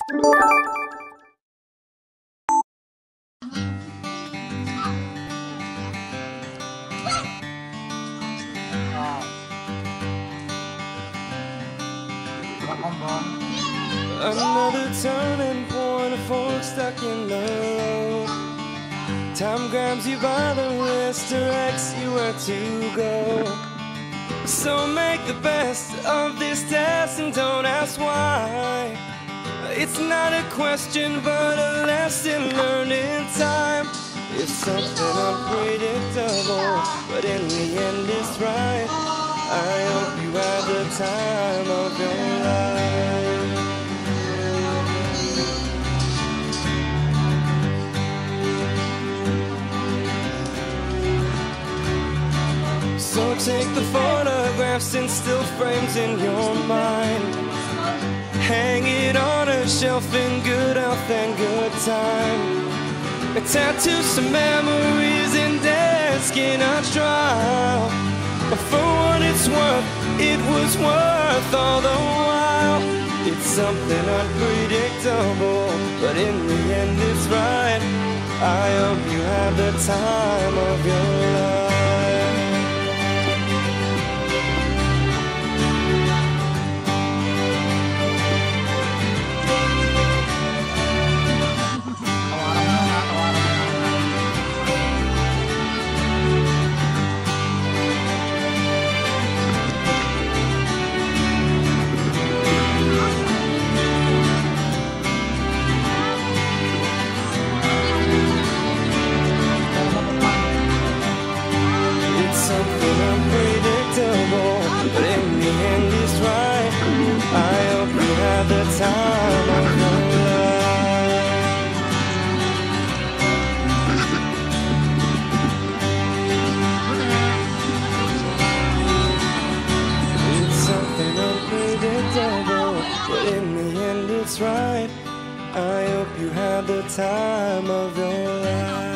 Another turning point, a fork stuck in the road. Time grabs you by the wrist, directs you where to go. So make the best of this test and don't ask why. It's not a question but a lesson learned in time. It's something unpredictable, but in the end it's right. I hope you had the time of your life. So take the photographs and still frames in your mind. Hang it on a shelf in good health and good time. Tattoo some memories and desk in a trial. But for what it's worth, it was worth all the while. It's something unpredictable, but in the end it's right. I hope you have the time of your life. Something unpredictable, but in the end it's right. I hope you have the time of your life. It's something unpredictable, but in the end it's right. I hope you have the time of your life.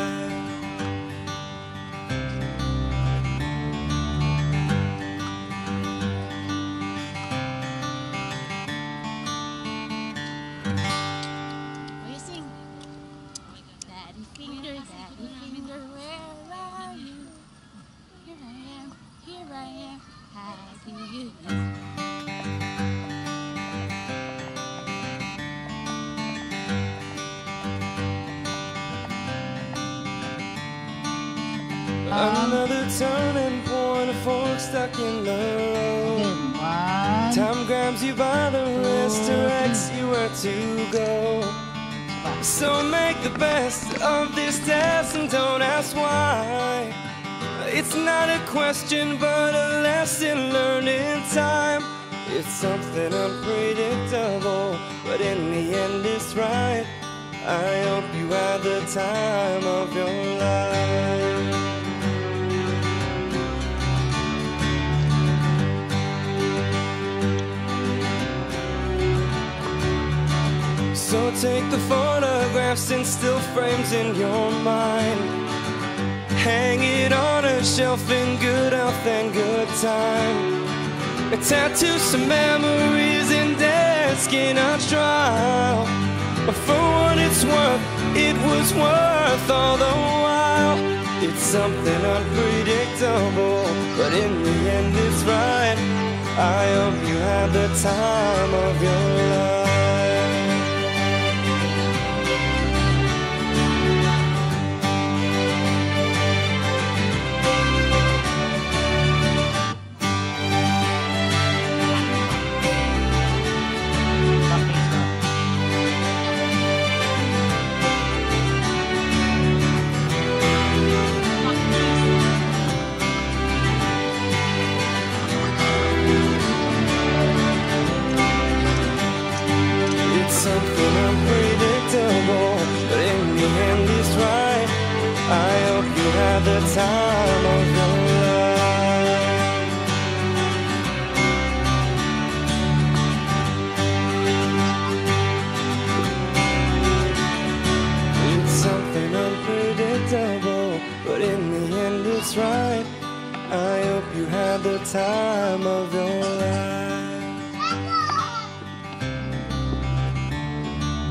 Another turning point, a fork stuck in the road. Time grabs you by the wrist, directs you where to go. So make the best of this test and don't ask why. It's not a question but a lesson learned in time. It's something unpredictable, but in the end it's right. I hope you had the time of your life. So take the photographs and still frames in your mind. Hang it on a shelf in good health and good time. Tattoo some memories and desk in a trial. But for what it's worth, it was worth all the while. It's something unpredictable, but in the end it's right. I hope you had the time of your life. Something unpredictable, but in the end it's right. I hope you had the time of your life. It's something unpredictable, but in the end it's right. I hope you had the time of your life.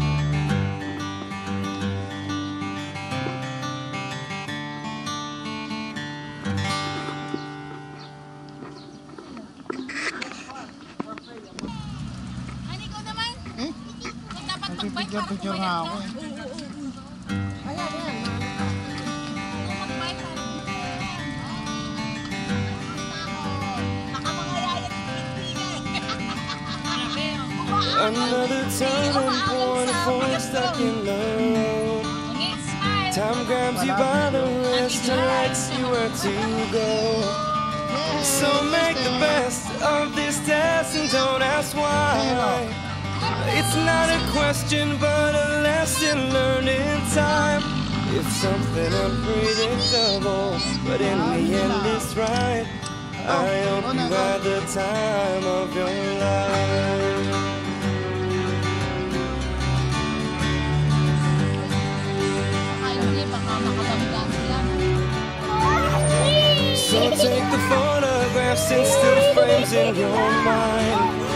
Nagpipicture nga ako eh. Another turning point for stuck in love. Time grabs you by the wrist, directs you where to go. So make the best of this test and don't ask why. It's not a question but a lesson learned in time. It's something unpredictable, but in the end it's right. I hope you had the time of your life. So take the photographs and still frames in your mind.